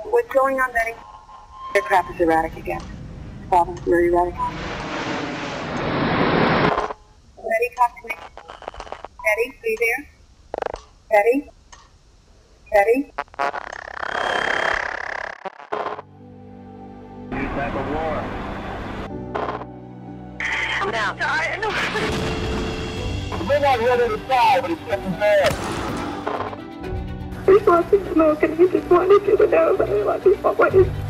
What's going on, Betty? Their crap is erratic again. Father, we're erratic. Betty, talk to me. Betty, are you there? Betty? Betty? New type of war. I'm out. Tired. We're not ready to die, but it's getting bad. There's lots of smoke and he just wanted you to know that I love you always.